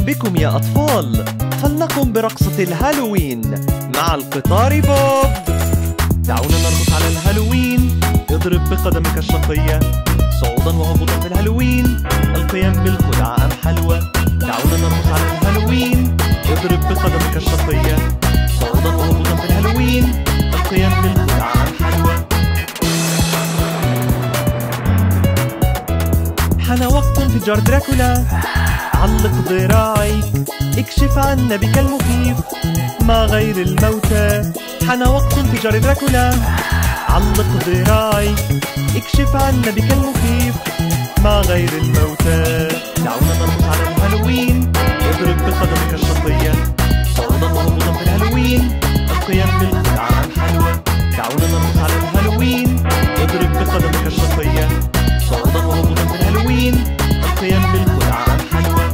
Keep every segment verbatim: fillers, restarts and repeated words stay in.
بكم يا أطفال، فلنقم برقصة الهالوين مع القطار بوب. دعونا نرقص على الهالوين، اضرب بقدمك الشقية صعودا وهبوطا في الهالوين، القيام بالخدعة أم حلوى. دعونا نرقص على الهالوين، اضرب بقدمك الشقية صعودا وهبوطا في الهالوين، القيام بالخدعة أم حلوى. حان وقت انفجار دراكولا، علق ذراعيك اكشف عن نبيك المخيف مع غير الموتى. حان وقت انفجار دراكولا، علق ذراعيك اكشف عن نبيك المخيف مع غير الموتى. دعونا نرقص على الهالوين، اضرب بقدمك الشقية صعودا وهبوطا في الهالوين، القيام بالخدعة أم حلوى. دعونا نرقص على الهالوين، اضرب بقدمك الشقية صعودا وهبوطا في الهالوين، القيام بالخدعة أم حلوى.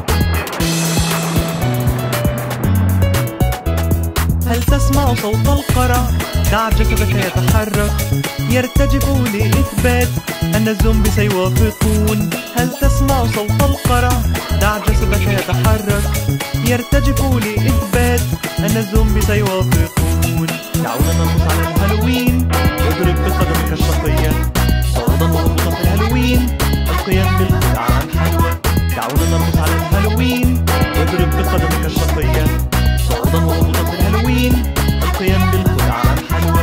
هل تسمع صوت القرع؟ دع جسدك يتحرك يرتجف لإثبات أن الزومبي سيوافقون. هل تسمع صوت القرع؟ دع جسدك يتحرك يرتجف لإثبات أن الزومبي سيوافقون. دعونا نرقص على الهالوين، اضرب بقدمك الشقية صعودا وهبوطا في الهالوين، القيام بالخدعة أم حلوى. دعونا نرقص على الهالوين، اضرب بقدمك الشقية صعودا وهبوطا في الهالوين، القيام بالخدعة أم حلوى.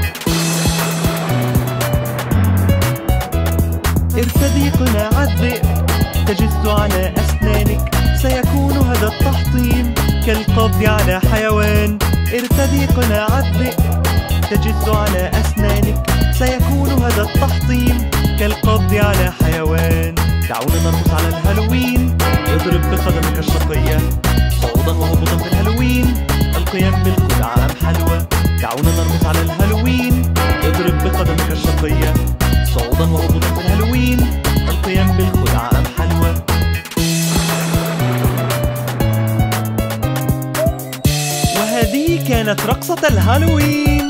ارتدي قناع الذئب تجز على أسنانك، سيكون هذا التحطيم كالقبض على حيوان. ارتدي قناع الذئب تجز على أسنانك، سيكون هذا التحطيم كالقبض على حيوان. دعونا نرقص على الهالوين، اضرب بقدمك الشقية صعودا وهبوطا في الهالوين، القيام بالخدعة أم حلوى. دعونا نرقص على الهالوين، اضرب بقدمك الشقية صعودا وهبوطا في الهالوين، القيام بالخدعة أم حلوى. وهذه كانت رقصة الهالوين.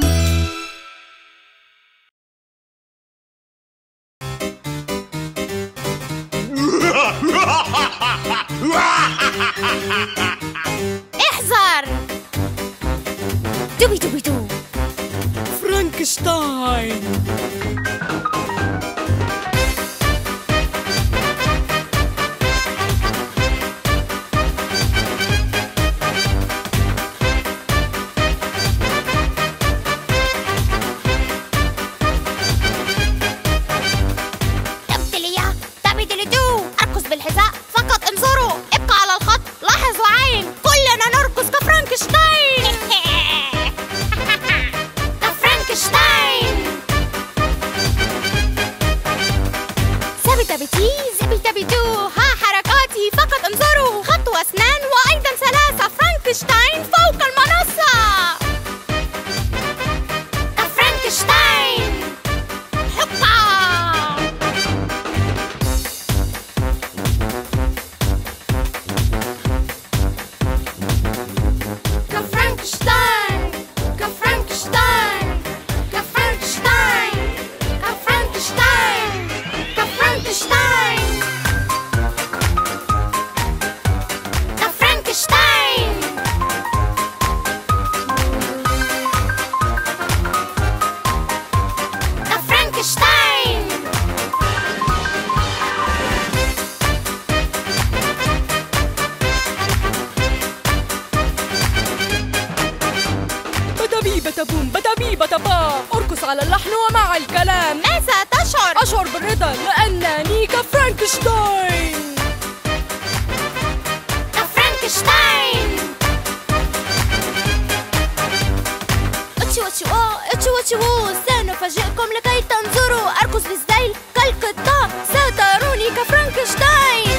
احذر دوبي دوبي دو فرانكشتاين. تبتليا تبتلي دو اركز بالحذاء فقط انظروا، ابقى على الخط لاحظ وعين، كلنا نركض كفرانكشتاين. كفرانكشتاين. زبي تبتي زبي تبدو، ها حركاتي فقط انظروا، خط واسنان وايضا ثلاثة. فرانكشتاين فوق المنصة. كفرانكشتاين. حقا كفرانكشتاين. كفرانكشتاين. كفرانكشتاين. كفرانكشتاين. كفرانكشتاين. كفرانكشتاين. كفرانكشتاين. بدبي بتبوم بدبي بتبا، ارقص على اللحن ومع الكلام. ماذا تشعر؟ أشعر بالرضا لأنني كفرانكشتاين. كفرانكشتاين. اتشو اتشو اوه اتشو اتشو هو، سنفاجئكم لكي تنظروا، اركض بالذيل كالقطة ستروني كفرانكشتاين.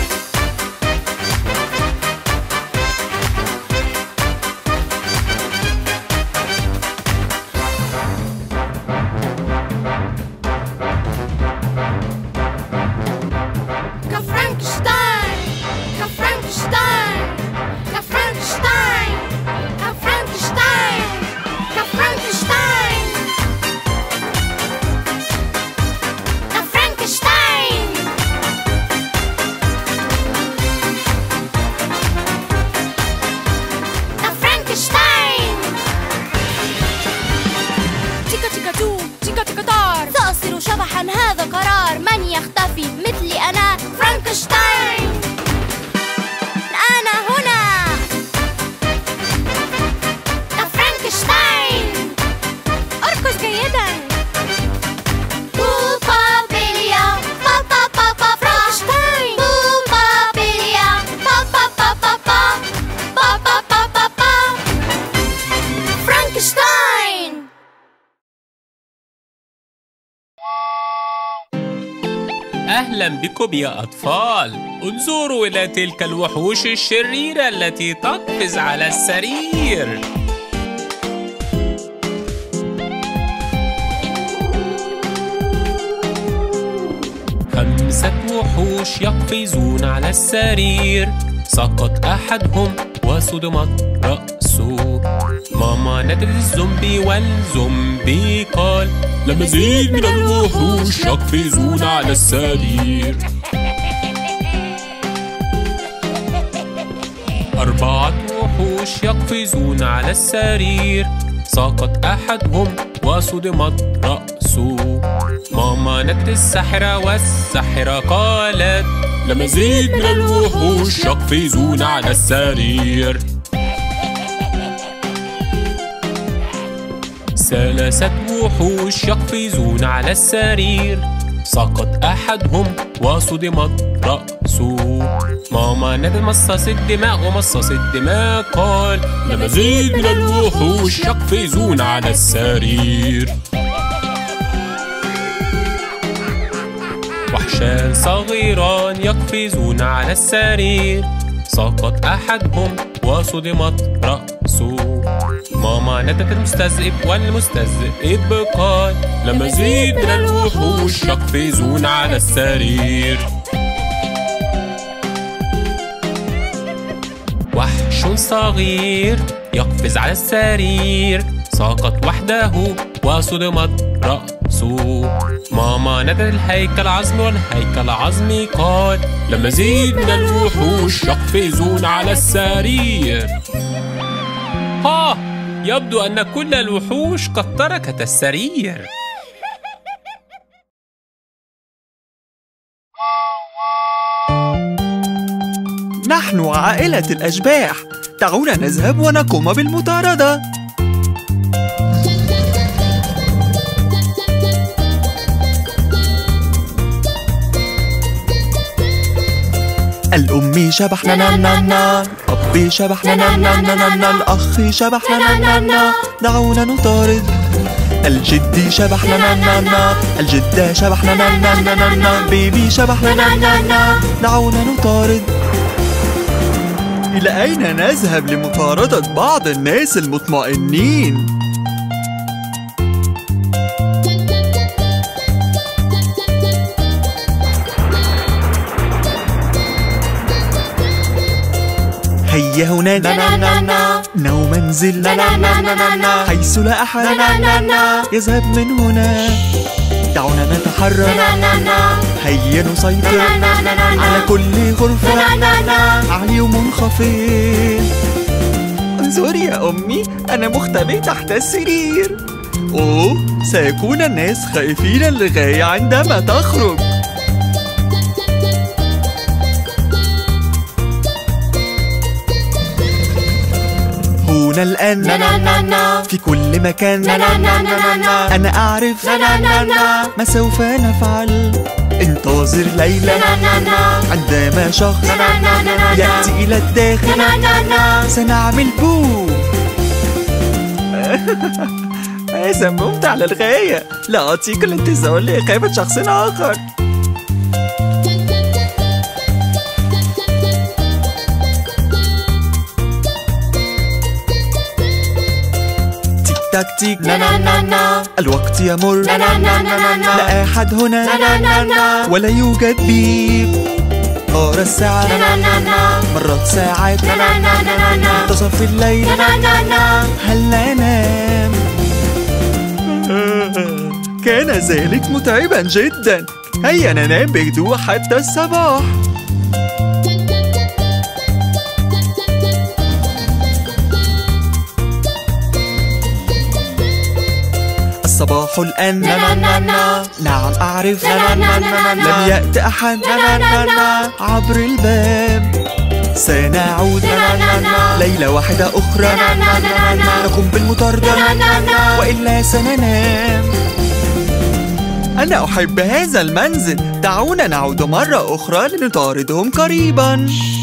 أهلا بكم يا أطفال. انظروا إلى تلك الوحوش الشريرة التي تقفز على السرير. خمسة وحوش يقفزون على السرير. سقط أحدهم وصدمت رأسه. ماما نادت الزومبي والزومبي قال: لمزيد من الوحوش يقفزون على السرير. أربعة وحوش يقفزون على السرير. سقط أحدهم وصدمت رأسه. ماما نادت الساحرة والساحرة قالت: لمزيد من الوحوش يقفزون على السرير. ثلاثة وحوش يقفزون على السرير. سقط أحدهم وصدمت رأسه. ماما نادت مصاص الدماء ومصاص الدماء قال: لمزيد من الوحوش يقفزون على السرير. وحشان صغيران يقفزون على السرير. سقط أحدهم وصدمت رأسه. ماما نادت المستذئب والمستذئب قال: لمزيد من الوحوش يقفزون على السرير. وحش صغير يقفز على السرير. سقط وحده وصدمت رأسه. ماما نادت الهيكل العظمي والهيكل العظمي قال: لمزيد من الوحوش يقفزون على السرير. ها، يبدو أن كل الوحوش قد تركت السرير. نحن عائلة الأشباح، دعونا نذهب ونقوم بالمطاردة. الأم شبح نا نا نا نا، الأب شبح نا نا نا نا نا، الأخ شبح نا نا نا نا، دعونا نطارد. الجد شبح نا نا نا نا، الجدة شبح نا نا نا نا نا، بيبي شبح نا نا نا نا، دعونا نطارد. إلى أين نذهب لمطاردة بعض الناس المطمئنين؟ هيا هنا نا نا نا، نو منزل نا نا نا نا، حيث لا أحد يذهب من هنا. دعونا نتحرك، هيا نسيطر على كل غرفة، عالي ومنخفض. انظري يا أمي، أنا مختبئ تحت السرير. أوه، سيكون الناس خائفين للغاية عندما تخرج. هنا الآن في كل مكان، أنا أعرف ما سوف نفعل. انتظر ليلى، عندما شخص يأتي إلى الداخل سنعمل بو. هذا ممتع للغاية، لا أطيق الانتظار لإقامة شخص آخر. تكتيك نا نا نا نا، الوقت يمر نا نا نا نا نا، لا أحد هنا نا نا نا، ولا يوجد بيب. أرى الساعة نا نا نا، مرت ساعات نا نا نا نا، منتصف الليل نا نا نا، هل أنام؟ كان ذلك متعبا جدا. هيا ننام بهدوء حتى الصباح. الصباح الآن نعم أعرف، لم يأت أحد عبر الباب. سنعود ليلة واحدة أخرى، نقوم بالمطاردة وإلا سننام. أنا أحب هذا المنزل، دعونا نعود مرة أخرى لنطاردهم قريبا.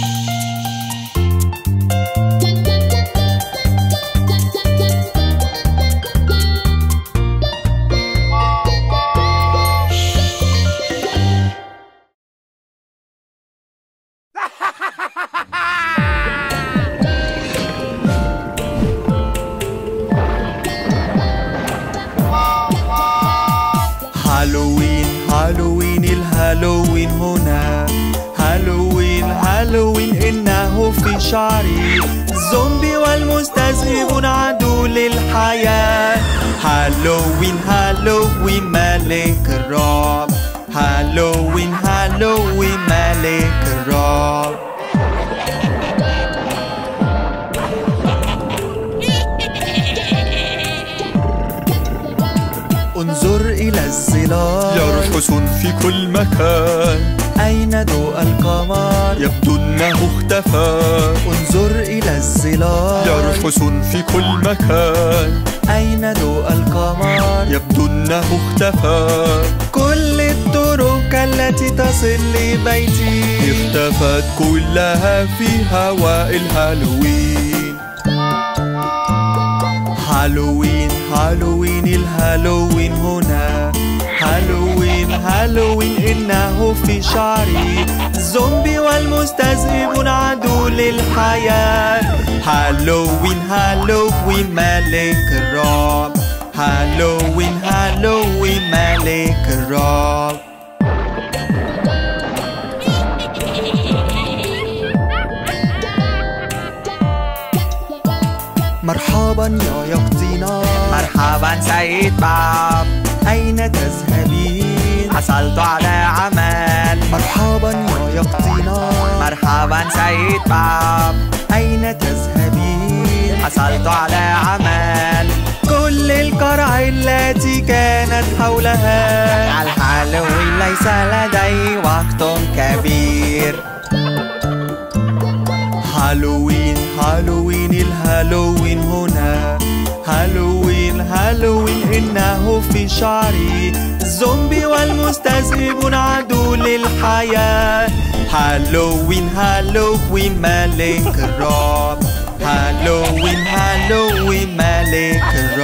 شعري. الزومبي والمستذئبون عدو للحياة. هالوين هالوين ملك الرعب. هالوين هالوين ملك الرعب. انظر إلى الظلال يرقص في كل مكان. أين ضوء القمر؟ يبدو أنه اختفى. انظر إلى الظلال يرقص في كل مكان. أين ضوء القمر؟ يبدو أنه اختفى. كل الطرق التي تصل لبيتي اختفت كلها في هواء الهالوين. هالوين هالوين الهالوين هنا. هالوين هالوين إنه في شعري. الزومبي والمستذئبون عدو للحياة. هالوين هالوين ملك الرعب. هالوين هالوين ملك الرعب. مرحبا يا يقطينة. مرحبا سيد باب. أين تذهبين؟ حصلت على عمل. مرحبا يا يقطينة. مرحبا سيد باب. أين تذهبين؟ حصلت على عمل. كل القرع التي كانت حولها. الهالوين ليس لدي وقت كبير. هالوين هالوين الهالوين هنا. هالوين هالوين إنه في شعري. الزومبي والمستذئبون عدو للحياة. هالوين هالوين ملك الرعب. هالوين هالوين ملك الرعب.